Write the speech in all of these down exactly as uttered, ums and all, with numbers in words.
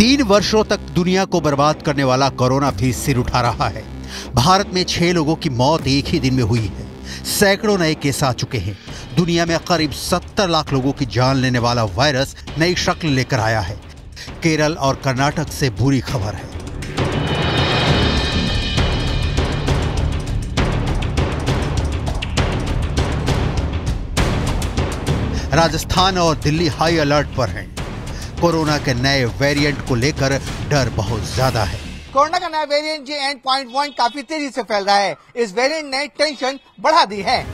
तीन वर्षों तक दुनिया को बर्बाद करने वाला कोरोना फिर सिर उठा रहा है। भारत में छह लोगों की मौत एक ही दिन में हुई है। सैकड़ों नए केस आ चुके हैं। दुनिया में करीब सत्तर लाख लोगों की जान लेने वाला वायरस नई शक्ल लेकर आया है। केरल और कर्नाटक से बुरी खबर है। राजस्थान और दिल्ली हाई अलर्ट पर हैं। कोरोना के नए वेरिएंट को लेकर डर बहुत ज्यादा है। कोरोना का नया variant J N point one काफी तेजी से फैल रहा है। इस वेरिएंट ने टेंशन बढ़ा दी है।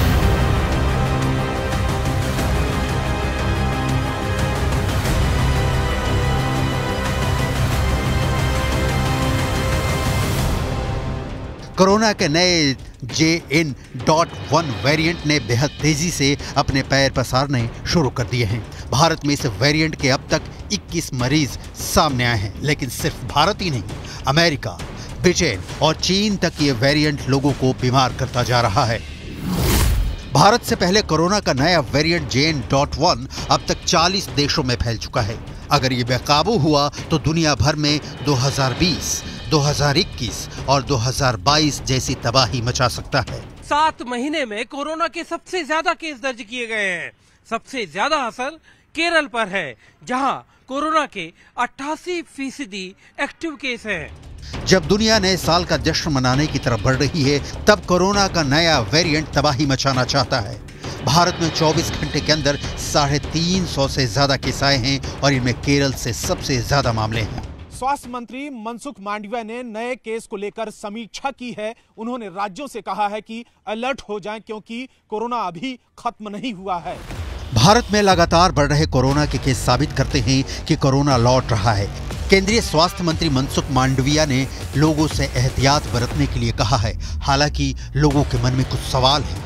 कोरोना के नए J N point one variant ने बेहद तेजी से अपने पैर पसारने शुरू कर दिए हैं। भारत में इस वेरिएंट के अब तक इक्कीस मरीज सामने आए हैं, लेकिन सिर्फ भारत ही नहीं, अमेरिका, ब्रिटेन और चीन तक ये वेरिएंट लोगों को बीमार करता जा रहा है। भारत से पहले कोरोना का नया variant J N point one अब तक चालीस देशों में फैल चुका है। अगर ये बेकाबू हुआ तो दुनिया भर में दो हज़ार बीस, दो हज़ार इक्कीस और दो हज़ार बाईस जैसी तबाही मचा सकता है। सात महीने में कोरोना के सबसे ज्यादा केस दर्ज किए गए हैं। सबसे ज्यादा असर केरल पर है, जहां कोरोना के अट्ठासी फीसदी एक्टिव केस हैं। जब दुनिया नए साल का जश्न मनाने की तरफ बढ़ रही है, तब कोरोना का नया वेरिएंट तबाही मचाना चाहता है। भारत में चौबीस घंटे के अंदर साढ़े तीन सौ से ज्यादा केस आए हैं और इनमें केरल से सबसे ज्यादा मामले हैं। स्वास्थ्य मंत्री मनसुख मांडविया ने नए केस को लेकर समीक्षा की है। उन्होंने राज्यों से कहा है कि अलर्ट हो जाएं, क्योंकि कोरोना अभी खत्म नहीं हुआ है। भारत में लगातार बढ़ रहे कोरोना के केस साबित करते हैं कि कोरोना लौट रहा है। केंद्रीय स्वास्थ्य मंत्री मनसुख मांडविया ने लोगों से एहतियात बरतने के लिए कहा है। हालांकि लोगों के मन में कुछ सवाल हैं।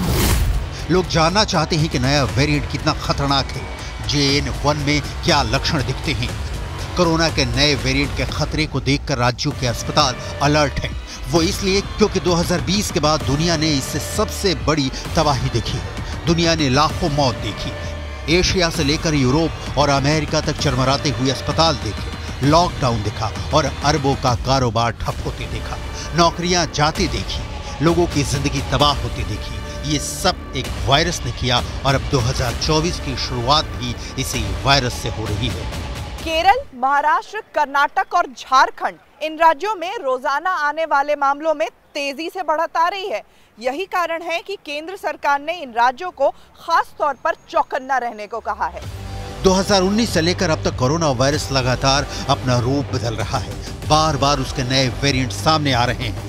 लोग जानना चाहते हैं कि नया वेरिएंट कितना खतरनाक है। जे एन वन में क्या लक्षण दिखते हैं। कोरोना के नए वेरिएंट के खतरे को देखकर राज्यों के अस्पताल अलर्ट हैं। वो इसलिए क्योंकि दो हज़ार बीस के बाद दुनिया ने इससे सबसे बड़ी तबाही देखी है। दुनिया ने लाखों मौत देखी। एशिया से लेकर यूरोप और अमेरिका तक चरमराते हुए अस्पताल देखे, लॉकडाउन देखा और अरबों का कारोबार ठप होते देखा। नौकरियां जाती देखी, लोगों की जिंदगी तबाह होती देखी। ये सब एक वायरस ने किया और अब दो हज़ार चौबीस की शुरुआत भी इसी वायरस से हो रही है। केरल, महाराष्ट्र, कर्नाटक और झारखंड, इन राज्यों में रोजाना आने वाले मामलों में तेजी से बढ़त आ रही है। यही कारण है कि केंद्र सरकार ने इन राज्यों को खास तौर पर चौकन्ना रहने को कहा है। दो हज़ार उन्नीस से लेकर अब तक कोरोना वायरस लगातार अपना रूप बदल रहा है। बार बार उसके नए वेरिएंट सामने आ रहे हैं।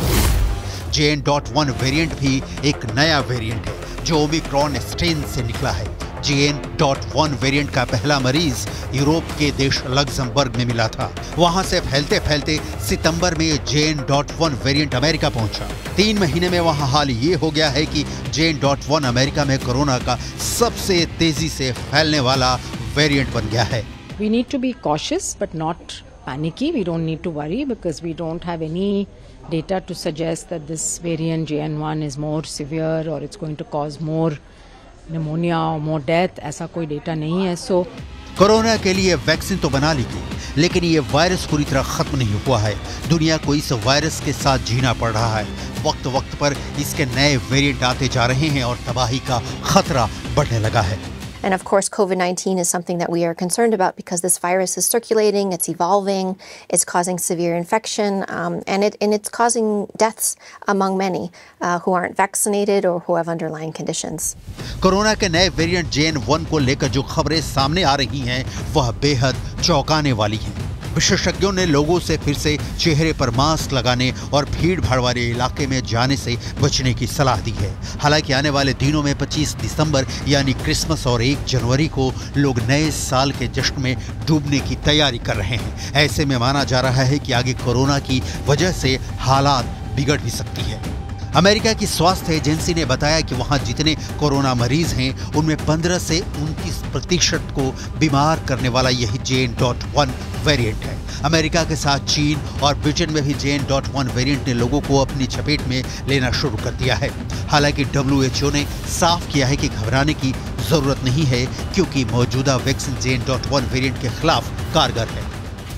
J N point one variant भी एक नया वेरिएंट है जो ओमिक्रॉन स्ट्रेन से निकला है। J N point one variant का पहला मरीज यूरोप के देश लग्जमबर्ग में मिला था। वहां से फैलते फैलते सितंबर में J N point one variant America पहुंचा। तीन महीने में वहां हाल ये हो गया है कि J N point one America में कोरोना का सबसे तेजी से फैलने वाला वेरिएंट बन गया है। We need to be cautious but not panicky. We don't need to worry because we don't have any data to suggest that this variant J N one is more severe or it's going to cause more pneumonia और more death. ऐसा कोई data नहीं है। सो corona के लिए vaccine तो बना ली गई, लेकिन ये वायरस पूरी तरह खत्म नहीं हुआ है। दुनिया को इस वायरस के साथ जीना पड़ रहा है। वक्त वक्त पर इसके नए वेरिएंट आते जा रहे हैं और तबाही का खतरा बढ़ने लगा है। And of course, COVID nineteen is something that we are concerned about because this virus is circulating, it's evolving, it's causing severe infection, um, and, it, and it's causing deaths among many uh, who aren't vaccinated or who have underlying conditions. Corona के नए variant J N one को लेकर जो खबरें सामने आ रही हैं, वह बेहद चौंकाने वाली हैं। विशेषज्ञों ने लोगों से फिर से चेहरे पर मास्क लगाने और भीड़ भाड़ वाले इलाके में जाने से बचने की सलाह दी है। हालांकि आने वाले दिनों में पच्चीस दिसंबर यानी क्रिसमस और एक जनवरी को लोग नए साल के जश्न में डूबने की तैयारी कर रहे हैं। ऐसे में माना जा रहा है कि आगे कोरोना की वजह से हालात बिगड़ भी सकती है। अमेरिका की स्वास्थ्य एजेंसी ने बताया कि वहां जितने कोरोना मरीज हैं, उनमें पंद्रह से उनतीस प्रतिशत को बीमार करने वाला यही J N point one variant है। अमेरिका के साथ चीन और ब्रिटेन में भी J N point one variant ने लोगों को अपनी चपेट में लेना शुरू कर दिया है। हालांकि डब्ल्यू एच ओ ने साफ किया है कि घबराने की जरूरत नहीं है, क्योंकि मौजूदा vaccine J N point one variant के खिलाफ कारगर है।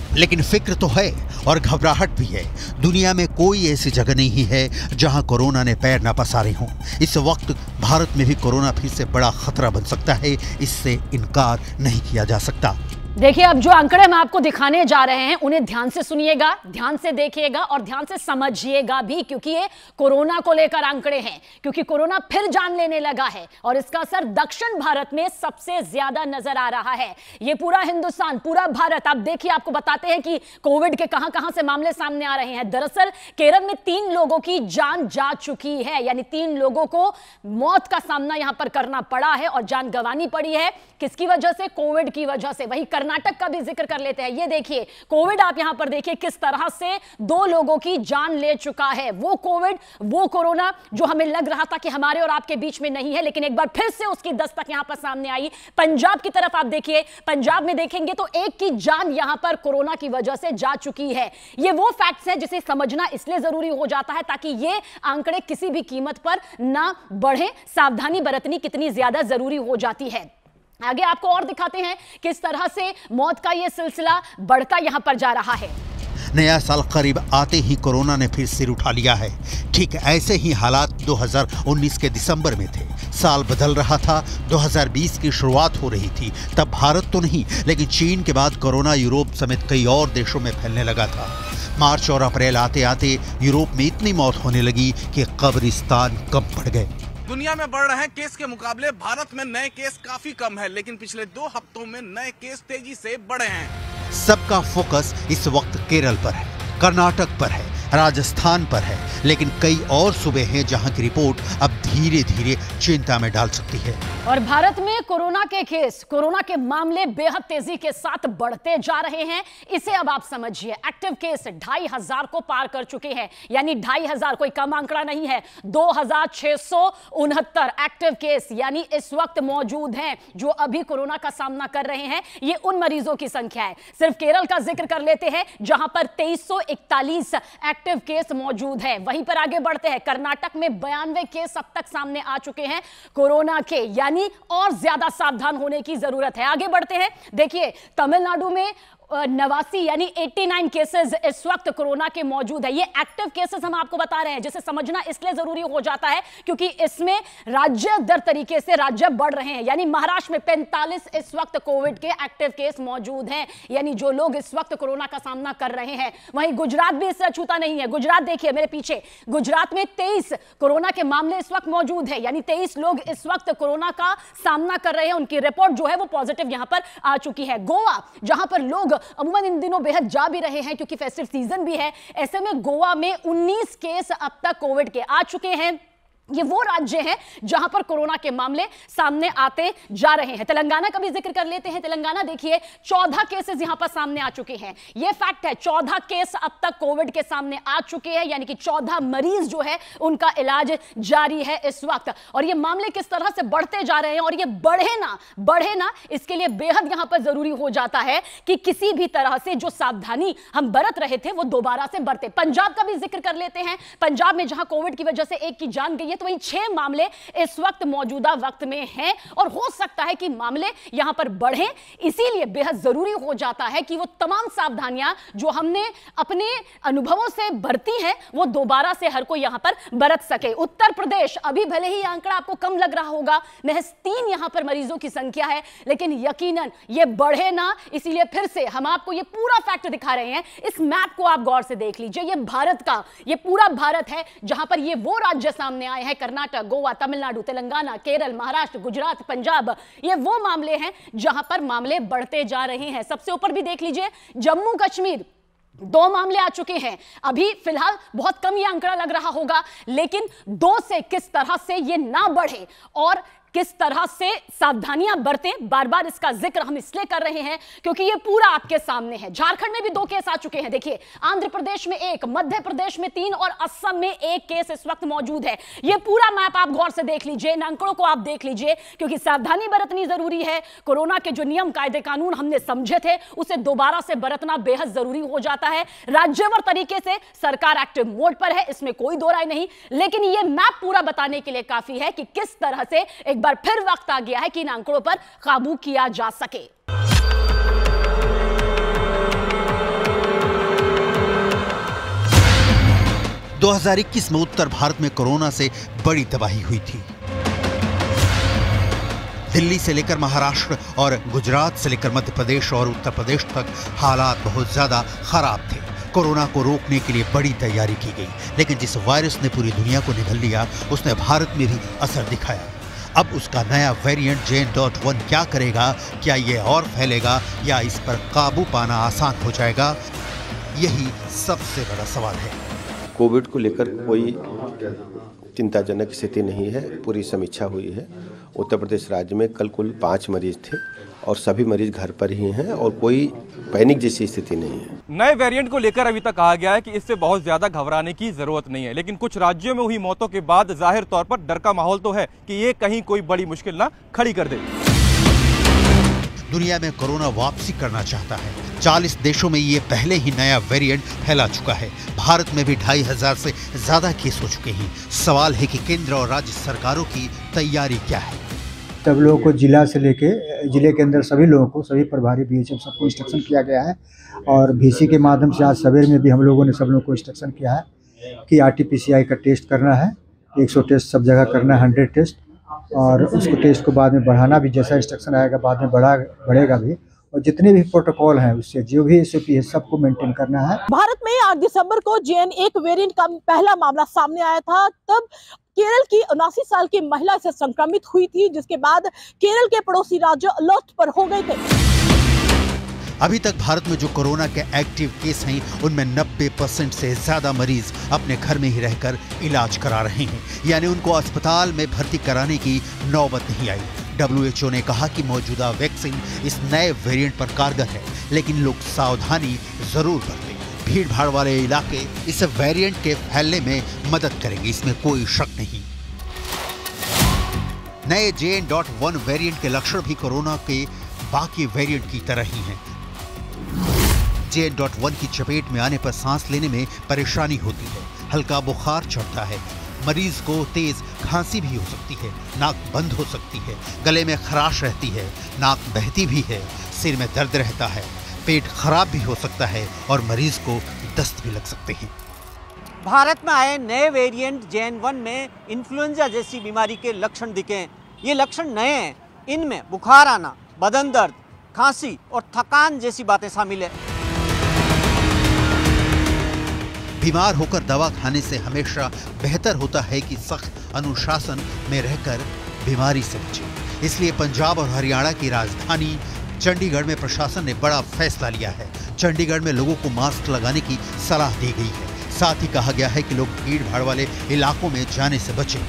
लेकिन फिक्र तो है और घबराहट भी है। दुनिया में कोई ऐसी जगह नहीं है जहां कोरोना ने पैर न पसारे हों। इस वक्त भारत में भी कोरोना फिर से बड़ा खतरा बन सकता है, इससे इनकार नहीं किया जा सकता। देखिए, अब जो आंकड़े मैं आपको दिखाने जा रहे हैं उन्हें ध्यान से सुनिएगा, ध्यान से देखिएगा और ध्यान से समझिएगा भी, क्योंकि ये कोरोना को लेकर आंकड़े हैं, क्योंकि कोरोना फिर जान लेने लगा है और इसका असर दक्षिण भारत में सबसे ज्यादा नजर आ रहा है। ये पूरा हिंदुस्तान, पूरा भारत, आप देखिए, आपको बताते हैं कि कोविड के कहां कहां से मामले सामने आ रहे हैं। दरअसल केरल में तीन लोगों की जान जा चुकी है, यानी तीन लोगों को मौत का सामना यहां पर करना पड़ा है और जान गंवानी पड़ी है। किसकी वजह से? कोविड की वजह से। वही कर्नाटक का भी जिक्र कर लेते हैं। ये देखिए कोविड, आप यहां पर देखिए किस तरह से दो लोगों की जान ले चुका है। वो कोविड, वो कोरोना जो हमें लग रहा था कि हमारे और आपके बीच में नहीं है, लेकिन एक बार फिर से उसकी दस्तक यहां पर सामने आई। पंजाब की तरफ आप देखिए, पंजाब में देखेंगे तो एक की जान यहां पर कोरोना की वजह से जा चुकी है। ये वो फैक्ट्स हैं जिसे समझना इसलिए जरूरी हो जाता है ताकि ये आंकड़े किसी भी कीमत पर ना बढ़े। सावधानी बरतनी कितनी ज्यादा जरूरी हो जाती है। आगे आपको और दिखाते हैं किस तरह से मौत का यह सिलसिला बढ़ता यहां पर जा रहा है। नया साल करीब आते ही कोरोना ने फिर सिर उठा लिया है। ठीक ऐसे ही हालात दो हज़ार उन्नीस के दिसंबर में थे। साल बदल रहा था, दो हज़ार बीस की शुरुआत हो रही थी। तब भारत तो नहीं, लेकिन चीन के बाद कोरोना यूरोप समेत कई और देशों में फैलने लगा था। मार्च और अप्रैल आते आते यूरोप में इतनी मौत होने लगी कि कब्रिस्तान कम पड़ गए। दुनिया में बढ़ रहे केस के मुकाबले भारत में नए केस काफी कम है, लेकिन पिछले दो हफ्तों में नए केस तेजी से बढ़े हैं। सबका फोकस इस वक्त केरल पर है, कर्नाटक पर है, राजस्थान पर है, लेकिन कई और सूबे हैं जहां की रिपोर्ट अब धीरे धीरे चिंता में डाल सकती है। और भारत में कोरोना के केस, कोरोना के मामले बेहद तेजी के साथ बढ़ते जा रहे हैं। इसे अब आप समझिए, एक्टिव केस ढाई हजार को पार कर चुके हैं, यानी ढाई हजार कोई कम आंकड़ा नहीं है। दो हजार छह सौ उनहत्तर एक्टिव केस यानी इस वक्त मौजूद हैं जो अभी कोरोना का सामना कर रहे हैं। ये उन मरीजों की संख्या है। सिर्फ केरल का जिक्र कर लेते हैं जहां पर तेईस सौ इकतालीस एक्टिव केस मौजूद है। वहीं पर आगे बढ़ते हैं, कर्नाटक में बयानवे केस अब तक सामने आ चुके हैं कोरोना के, यानी और ज्यादा सावधान होने की जरूरत है। आगे बढ़ते हैं, देखिए तमिलनाडु में नवासी यानी नवासी केसेस इस वक्त कोरोना के मौजूद है। ये एक्टिव केसेस हम आपको बता रहे हैं, जिसे समझना इसलिए जरूरी हो जाता है क्योंकि इसमें राज्य दर तरीके से राज्य बढ़ रहे हैं। यानी महाराष्ट्र में पैंतालीस इस वक्त कोविड के एक्टिव केस मौजूद हैं, यानी जो लोग इस वक्त कोरोना का सामना कर रहे हैं। वहीं गुजरात भी इससे अछूता नहीं है। गुजरात देखिए मेरे पीछे, गुजरात में तेईस कोरोना के मामले इस वक्त मौजूद है, यानी तेईस लोग इस वक्त कोरोना का सामना कर रहे हैं। उनकी रिपोर्ट जो है वो पॉजिटिव यहां पर आ चुकी है। गोवा, जहां पर लोग अमूमन इन दिनों बेहद जा भी रहे हैं क्योंकि फेस्टिव सीजन भी है, ऐसे में गोवा में उन्नीस केस अब तक कोविड के आ चुके हैं। ये वो राज्य हैं जहां पर कोरोना के मामले सामने आते जा रहे हैं। तेलंगाना का भी जिक्र कर लेते हैं। तेलंगाना देखिए चौदह केसेस यहां पर सामने आ चुके हैं। ये फैक्ट है, चौदह केस अब तक कोविड के सामने आ चुके हैं, यानी कि चौदह मरीज जो है उनका इलाज जारी है इस वक्त। और ये मामले किस तरह से बढ़ते जा रहे हैं और ये बढ़े ना बढ़े ना इसके लिए बेहद यहां पर जरूरी हो जाता है कि किसी भी तरह से जो सावधानी हम बरत रहे थे वो दोबारा से बरते। पंजाब का भी जिक्र कर लेते हैं। पंजाब में जहां कोविड की वजह से एक की जान गई है, तो वहीं छह मामले इस वक्त मौजूदा वक्त में हैं और हो सकता है कि मामले यहां पर बढ़े। इसीलिए बेहद जरूरी हो जाता है कि वो तमाम सावधानियां जो हमने अपने अनुभवों से बरती हैं वो दोबारा से हर कोई यहां पर बरत सके। उत्तर प्रदेश, अभी भले ही आंकड़ा आपको कम लग रहा होगा, महज तीन यहां पर मरीजों की संख्या है, लेकिन यकीनन ये बढ़े ना, इसीलिए फिर से हम आपको ये पूरा फैक्ट दिखा रहे हैं। इस मैप को आप गौर से देख लीजिए, ये भारत का, ये पूरा भारत है जहां पर ये वो राज्य सामने आए हैं, कर्नाटक, गोवा, तमिलनाडु, तेलंगाना, केरल, महाराष्ट्र, गुजरात, पंजाब, ये वो मामले हैं जहां पर मामले बढ़ते जा रहे हैं। सबसे ऊपर भी देख लीजिए जम्मू कश्मीर, दो मामले आ चुके हैं। अभी फिलहाल बहुत कम ये आंकड़ा लग रहा होगा, लेकिन दो से किस तरह से ये ना बढ़े और किस तरह से सावधानियां बरतें, बार बार इसका जिक्र हम इसलिए कर रहे हैं क्योंकि ये पूरा आपके सामने है। झारखंड में भी दो केस आ चुके हैं, देखिए आंध्र प्रदेश में एक, मध्य प्रदेश में तीन और असम में एक केस इस वक्त मौजूद है। ये पूरा मैप आप गौर से देख लीजिए, इन आंकड़ों को आप देख लीजिए क्योंकि सावधानी बरतनी जरूरी है। कोरोना के जो नियम कायदे कानून हमने समझे थे उसे दोबारा से बरतना बेहद जरूरी हो जाता है। राज्यवार तरीके से सरकार एक्टिव मोड पर है, इसमें कोई दो राय नहीं, लेकिन यह मैप पूरा बताने के लिए काफी है कि किस तरह से एक बार फिर वक्त आ गया है कि इन आंकड़ों पर काबू किया जा सके। दो हज़ार इक्कीस में उत्तर भारत में कोरोना से बड़ी तबाही हुई थी। दिल्ली से लेकर महाराष्ट्र और गुजरात से लेकर मध्य प्रदेश और उत्तर प्रदेश तक हालात बहुत ज्यादा खराब थे। कोरोना को रोकने के लिए बड़ी तैयारी की गई, लेकिन जिस वायरस ने पूरी दुनिया को निगल लिया उसने भारत में भी असर दिखाया। अब उसका नया variant J N dot one क्या करेगा? क्या ये और फैलेगा या इस पर काबू पाना आसान हो जाएगा? यही सबसे बड़ा सवाल है। कोविड को लेकर कोई चिंताजनक स्थिति नहीं है, पूरी समीक्षा हुई है। उत्तर प्रदेश राज्य में कल कुल पाँच मरीज थे और सभी मरीज घर पर ही हैं और कोई पैनिक जैसी स्थिति नहीं है। नए वेरिएंट को लेकर अभी तक कहा गया है कि इससे बहुत ज्यादा घबराने की जरूरत नहीं है, लेकिन कुछ राज्यों में हुई मौतों के बाद जाहिर तौर पर डर का माहौल तो है कि ये कहीं कोई बड़ी मुश्किल ना खड़ी कर दे। दुनिया में कोरोना वापसी करना चाहता है। चालीस देशों में ये पहले ही नया वेरिएंट फैला चुका है। भारत में भी ढाई हजार से ज्यादा केस हो चुके हैं। सवाल है कि केंद्र और राज्य सरकारों की तैयारी क्या है। सब लोगों को जिला से लेके जिले के अंदर सभी लोगों को, सभी प्रभारी बी एच एम सबको इंस्ट्रक्शन किया गया है और भी सी के माध्यम से आज सवेर में भी हम लोगों ने सब लोगों को इंस्ट्रक्शन किया है कि R T P C I का टेस्ट करना है। एक सौ टेस्ट सब जगह करना है, हंड्रेड टेस्ट, और उसको टेस्ट को बाद में बढ़ाना भी, जैसा इंस्ट्रक्शन आएगा बाद में बढ़ा बढ़ेगा भी। और जितने भी प्रोटोकॉल हैं उससे जो भी एस ओ पी है सबको मेंटेन करना है। भारत में आठ दिसंबर को जे एन एक वेरिएंट का पहला मामला सामने आया था। तब केरल की उनासी साल की महिला से संक्रमित हुई थी, जिसके बाद केरल के पड़ोसी राज्य अलर्ट पर हो गए थे। अभी तक भारत में जो कोरोना के एक्टिव केस हैं उनमें नब्बे परसेंट से ज्यादा मरीज अपने घर में ही रहकर इलाज करा रहे हैं, यानी उनको अस्पताल में भर्ती कराने की नौबत नहीं आई। डब्ल्यू एच ओ ने कहा कि मौजूदा वैक्सीन इस नए वेरिएंट पर कारगर है, लेकिन लोग सावधानी जरूर बरतें। भीड़ भाड़ वाले इलाके इस वेरिएंट के फैलने में मदद करेंगे, इसमें कोई शक नहीं। नए J N dot one variant के लक्षण भी कोरोना के बाकी वेरिएंट की तरह ही हैं। जे एन डॉट वन की चपेट में आने पर सांस लेने में परेशानी होती है, हल्का बुखार चढ़ता है, मरीज को तेज खांसी भी हो सकती है, नाक बंद हो सकती है, गले में खराश रहती है, नाक बहती भी है, सिर में दर्द रहता है, पेट खराब भी हो सकता है और मरीज को दस्त भी लग सकते हैं। भारत में आए नए वेरिएंट जे एन वन में इन्फ्लुएंजा जैसी बीमारी के लक्षण दिखे। ये लक्षण नए हैं, इनमें बुखार आना, बदन दर्द, खांसी और थकान जैसी बातें शामिल है। बीमार होकर दवा खाने से हमेशा बेहतर होता है कि सख्त अनुशासन में रहकर बीमारी से बचें। इसलिए पंजाब और हरियाणा की राजधानी चंडीगढ़ में प्रशासन ने बड़ा फैसला लिया है। चंडीगढ़ में लोगों को मास्क लगाने की सलाह दी गई है। साथ ही कहा गया है कि लोग भीड़ भाड़ वाले इलाकों में जाने से बचें।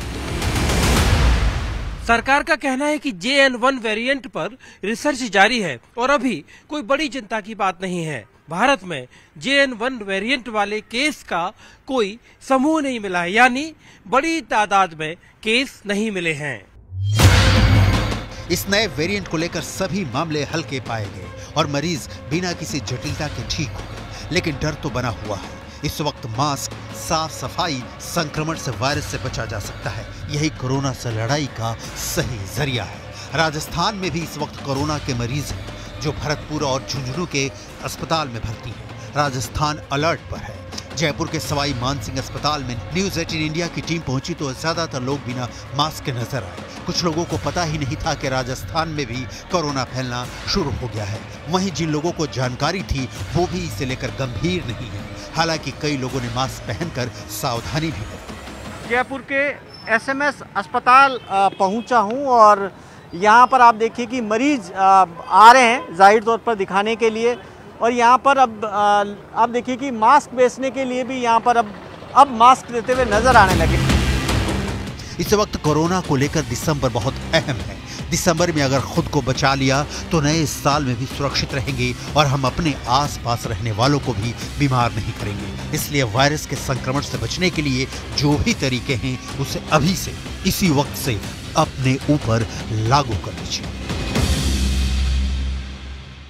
सरकार का कहना है कि जे एन वन वेरिएंट पर रिसर्च जारी है और अभी कोई बड़ी चिंता की बात नहीं है। भारत में जे एन वन वेरिएंट वाले केस का कोई समूह नहीं मिला है, यानी बड़ी तादाद में केस नहीं मिले हैं। इस नए वेरिएंट को लेकर सभी मामले हल्के पाए गए और मरीज बिना किसी जटिलता के ठीक हो गए, लेकिन डर तो बना हुआ है। इस वक्त मास्क, साफ सफाई, संक्रमण से वायरस से बचा जा सकता है। यही कोरोना से लड़ाई का सही जरिया है। राजस्थान में भी इस वक्त कोरोना के मरीज हैं जो भरतपुर और झुंझुनू के अस्पताल में भर्ती हैं। राजस्थान अलर्ट पर है। जयपुर के सवाई मानसिंह अस्पताल में न्यूज एटीन इंडिया की टीम पहुंची तो ज्यादातर लोग बिना मास्क के नजर आए। कुछ लोगों को पता ही नहीं था कि राजस्थान में भी कोरोना फैलना शुरू हो गया है। वहीं जिन लोगों को जानकारी थी वो भी इसे लेकर गंभीर नहीं है। हालांकि कई लोगों ने मास्क पहनकर सावधानी भी बरती। जयपुर के एस एम एस अस्पताल पहुंचा हूं और यहाँ पर आप देखिए कि मरीज आ रहे हैं जाहिर तौर पर दिखाने के लिए, और यहाँ पर अब आप देखिए कि मास्क बेचने के लिए भी यहाँ पर अब अब मास्क देते हुए नजर आने लगे। इस वक्त कोरोना को लेकर दिसंबर बहुत अहम है। दिसंबर में अगर खुद को बचा लिया तो नए साल में भी सुरक्षित रहेंगे और हम अपने आसपास रहने वालों को भी बीमार नहीं करेंगे। इसलिए वायरस के संक्रमण से बचने के लिए जो भी तरीके हैं उसे अभी से, इसी वक्त से अपने ऊपर लागू कर लीजिए।